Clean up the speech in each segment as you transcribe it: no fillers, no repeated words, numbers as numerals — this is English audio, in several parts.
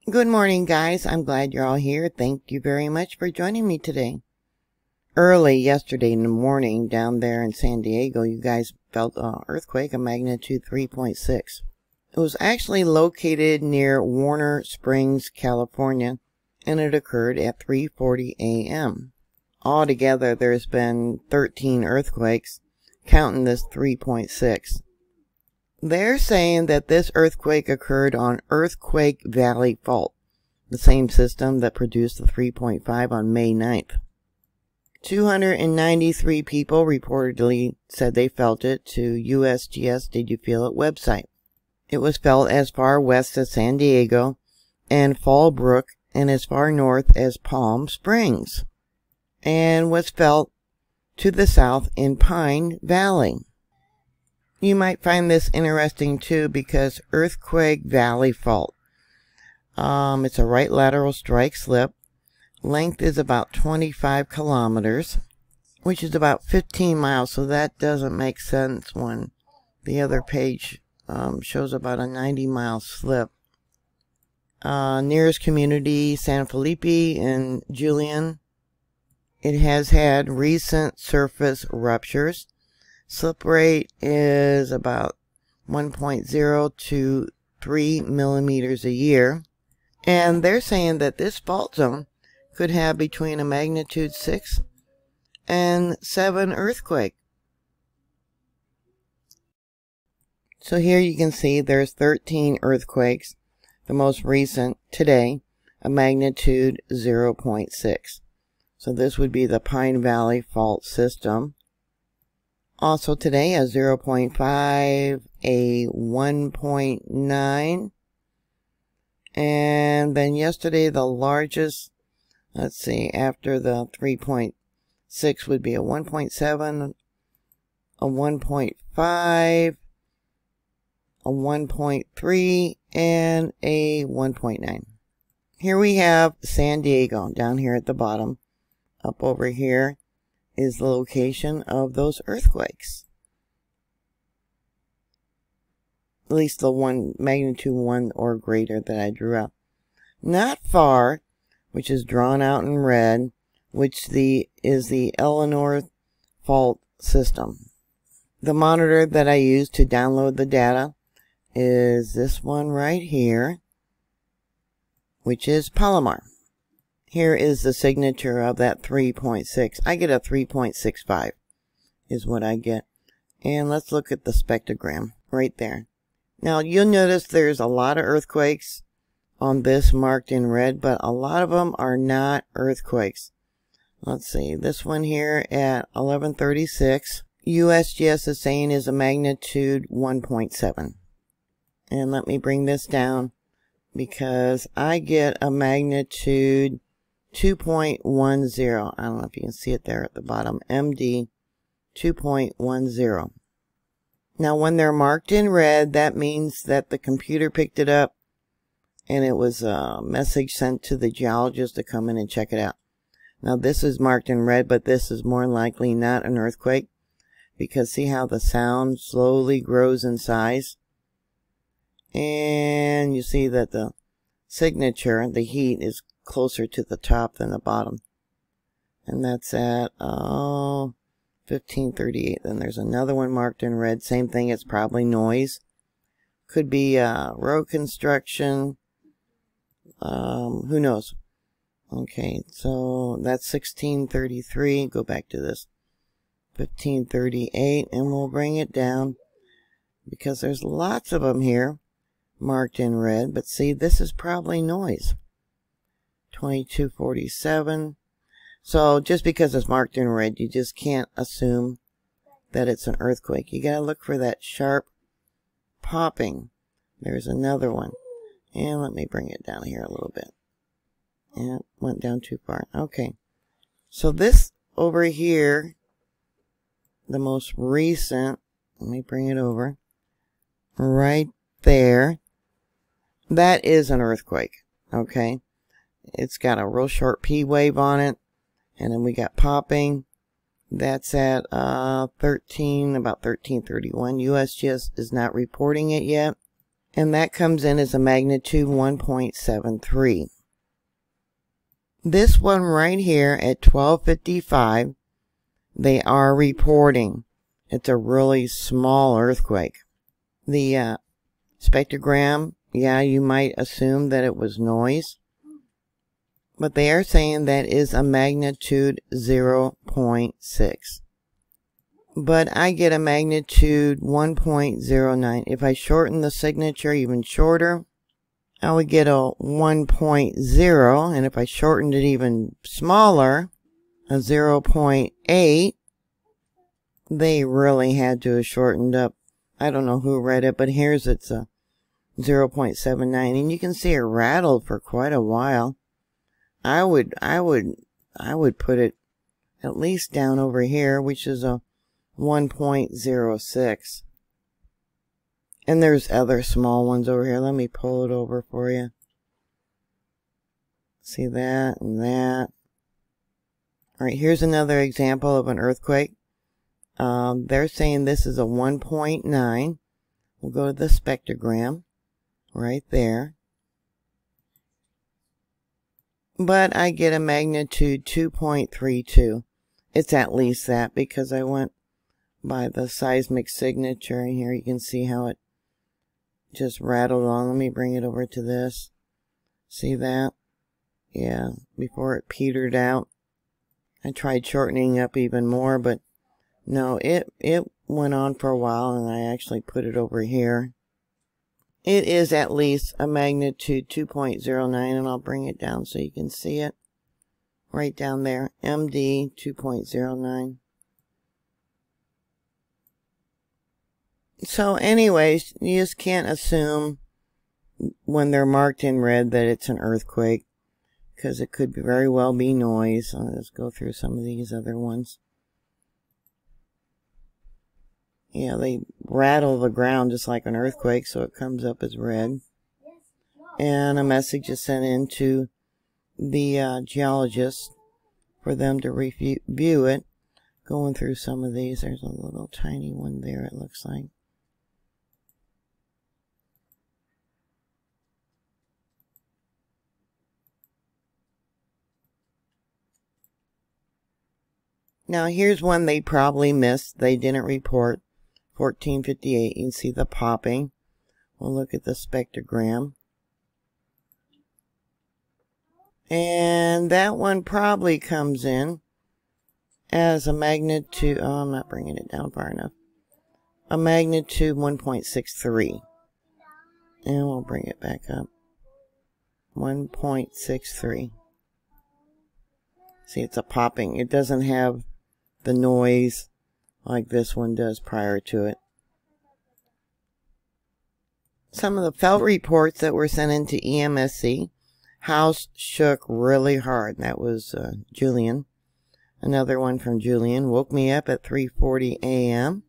Good morning, guys. I'm glad you're all here. Thank you very much for joining me today. Early yesterday in the morning down there in San Diego, you guys felt an earthquake of magnitude 3.6. It was actually located near Warner Springs, California, and it occurred at 3:40 a.m. Altogether, there's been 13 earthquakes, counting this 3.6. They're saying that this earthquake occurred on Earthquake Valley Fault, the same system that produced the 3.5 on May 9th. 293 people reportedly said they felt it to USGS Did You Feel It website. It was felt as far west as San Diego and Fallbrook and as far north as Palm Springs, and was felt to the south in Pine Valley. You might find this interesting too because Earthquake Valley Fault. It's a right lateral strike slip. Length is about 25 kilometers, which is about 15 miles, so that doesn't make sense when the other page shows about a 90-mile slip. Nearest community, San Felipe and Julian. It has had recent surface ruptures. Slip rate is about 1.0 to 3 millimeters a year. And they're saying that this fault zone could have between a magnitude 6 and 7 earthquake. So here you can see there's 13 earthquakes. The most recent today, a magnitude 0.6. So this would be the Pine Valley Fault System. Also today, a 0.5, a 1.9, and then yesterday the largest, let's see, after the 3.6 would be a 1.7, a 1.5, a 1.3, and a 1.9. Here we have San Diego down here at the bottom. Up over here is the location of those earthquakes. At least the one magnitude 1 or greater that I drew out. Not far, which is drawn out in red, which is the Eleanor Fault System. The monitor that I use to download the data is this one right here, which is Palomar. Here is the signature of that 3.6. I get a 3.65 is what I get. And let's look at the spectrogram right there. Now you'll notice there's a lot of earthquakes on this marked in red, but a lot of them are not earthquakes. Let's see, this one here at 11:36, USGS is saying is a magnitude 1.7. And let me bring this down because I get a magnitude 2.10. I don't know if you can see it there at the bottom. MD 2.10. Now when they're marked in red, that means that the computer picked it up and it was a message sent to the geologist to come in and check it out. Now this is marked in red, but this is more likely not an earthquake because see how the sound slowly grows in size? And you see that the signature, the heat, is closer to the top than the bottom. And that's at 15:38. Then there's another one marked in red. Same thing, it's probably noise. Could be road construction. Who knows? Okay, so that's 16:33. Go back to this. 15:38, and we'll bring it down because there's lots of them here marked in red. But see, this is probably noise. 22:47. So just because it's marked in red, you just can't assume that it's an earthquake. You gotta look for that sharp popping. There's another one. And let me bring it down here a little bit. And it went down too far. Okay. So this over here, the most recent, let me bring it over. Right there. That is an earthquake. Okay. It's got a real short P wave on it. And then we got popping. That's at about 13:31. USGS is not reporting it yet. And that comes in as a magnitude 1.73. This one right here at 12:55, they are reporting it's a really small earthquake. The spectrogram, yeah, you might assume that it was noise, but they are saying that is a magnitude 0.6. But I get a magnitude 1.09. If I shorten the signature even shorter, I would get a 1.0, and if I shortened it even smaller, a 0.8, they really had to have shortened up. I don't know who read it, but here's it's a 0.79, and you can see it rattled for quite a while. I would put it at least down over here, which is a 1.06. And there's other small ones over here. Let me pull it over for you. See that and that. Alright, here's another example of an earthquake. They're saying this is a 1.9. We'll go to the spectrogram. Right there. But I get a magnitude 2.32. It's at least that because I went by the seismic signature. And here you can see how it just rattled on. Let me bring it over to this. See that? Yeah, before it petered out. I tried shortening up even more, but no, it went on for a while, and I actually put it over here. It is at least a magnitude 2.09, and I'll bring it down so you can see it. Right down there, MD 2.09. So anyways, you just can't assume when they're marked in red that it's an earthquake, because it could very well be noise. Let's go through some of these other ones. Yeah, they rattle the ground just like an earthquake, so it comes up as red. And a message is sent in to the geologists for them to review it. Going through some of these, there's a little tiny one there, it looks like. Now here's one they probably missed. They didn't report. 1458. You can see the popping. We'll look at the spectrogram. And that one probably comes in as a magnitude. Oh, I'm not bringing it down far enough. A magnitude 1.63. And we'll bring it back up. 1.63. See, it's a popping. It doesn't have the noise like this one does prior to it. Some of the felt reports that were sent into EMSC, house shook really hard. That was Julian. Another one from Julian woke me up at 3:40 a.m.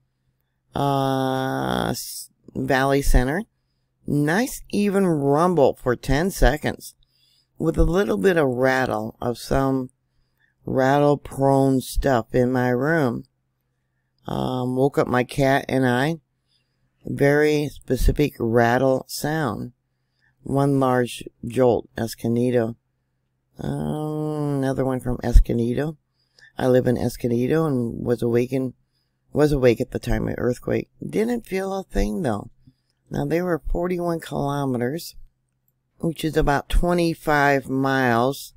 Valley Center, nice even rumble for 10 seconds with a little bit of rattle of some rattle prone stuff in my room. Woke up my cat and I. Very specific rattle sound. One large jolt, Escondido. Another one from Escondido. I live in Escondido and was awake at the time of the earthquake. Didn't feel a thing though. Now they were 41 kilometers, which is about 25 miles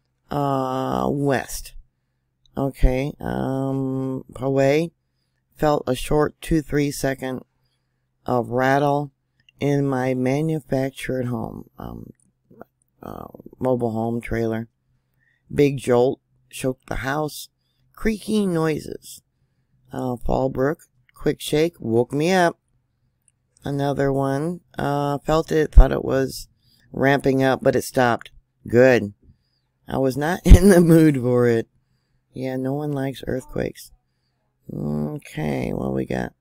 west. Okay, away. Felt a short 2-3 second of rattle in my manufactured home, mobile home trailer. Big jolt shook the house. Creaking noises. Fallbrook, quick shake, woke me up. Another one, felt it, thought it was ramping up, but it stopped. Good. I was not in the mood for it. Yeah, no one likes earthquakes. Okay, what we got?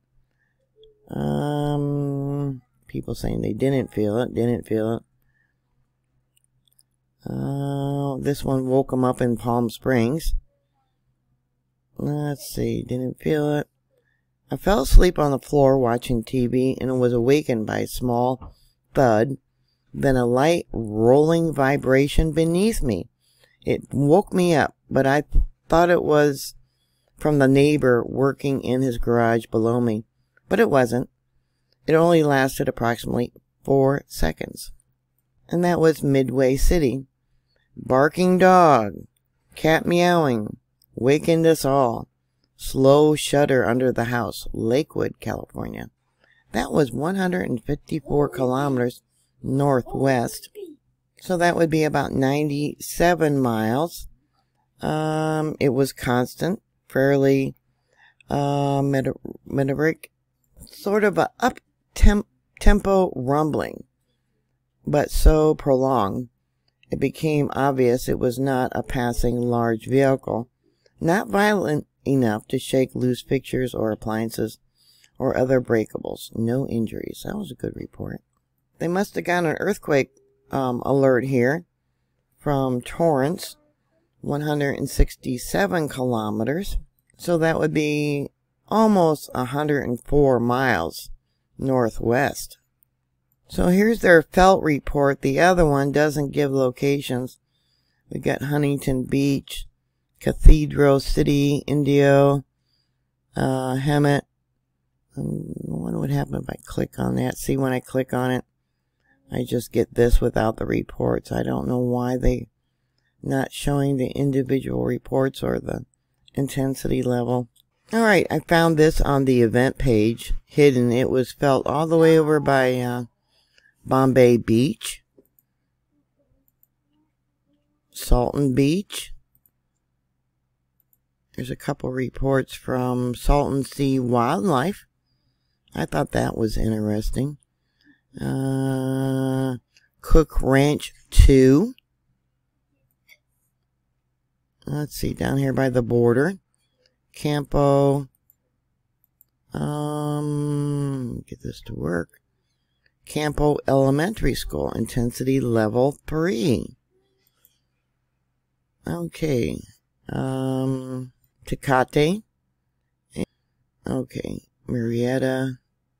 People saying they didn't feel it. This one woke them up in Palm Springs. Let's see, didn't feel it. I fell asleep on the floor watching TV and was awakened by a small thud, then a light rolling vibration beneath me. It woke me up, but I thought it was from the neighbor working in his garage below me. But it wasn't. It only lasted approximately 4 seconds. And that was Midway City. Barking dog, cat meowing, wakened us all. Slow shudder under the house, Lakewood, California. That was 154 kilometers northwest. So that would be about 97 miles. It was constant, fairly meteoric, sort of a up-tempo rumbling, but so prolonged, it became obvious it was not a passing large vehicle, not violent enough to shake loose fixtures or appliances or other breakables. No injuries. That was a good report. They must have got an earthquake alert here from Torrance, 167 kilometers. So that would be almost 104 miles northwest. So here's their felt report. The other one doesn't give locations. We got Huntington Beach, Cathedral City, Indio, Hemet. I wonder what happened if I click on that. See, when I click on it, I just get this without the reports. I don't know why they not showing the individual reports or the intensity level. Alright, I found this on the event page, hidden. It was felt all the way over by Bombay Beach, Salton Beach. There's a couple reports from Salton Sea Wildlife. I thought that was interesting. Cook Ranch 2. Let's see, down here by the border. Campo. Get this to work. Campo Elementary School, intensity level 3. Okay. Tecate. Okay. Marietta.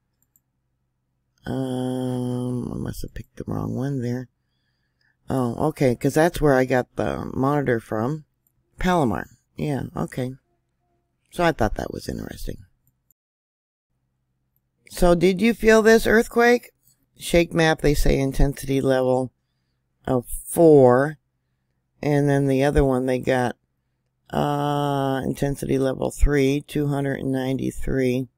I must have picked the wrong one there. Oh, okay, because that's where I got the monitor from. Palomar. Yeah, okay. So I thought that was interesting. So did you feel this earthquake? Shake map, they say intensity level of 4. And then the other one they got intensity level 3, 293.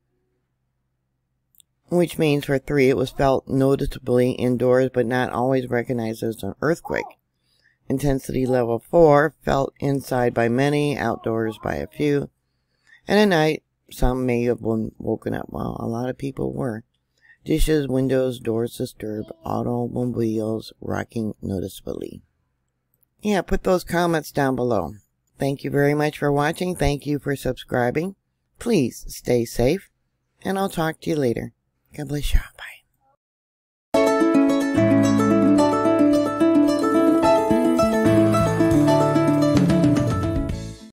Which means for 3 it was felt noticeably indoors but not always recognized as an earthquake. Intensity level 4 felt inside by many, outdoors by a few. And at night, some may have been woken up. Well, a lot of people were. Dishes, windows, doors disturbed, automobiles rocking noticeably. Yeah, put those comments down below. Thank you very much for watching. Thank you for subscribing. Please stay safe, and I'll talk to you later. God bless you. Bye.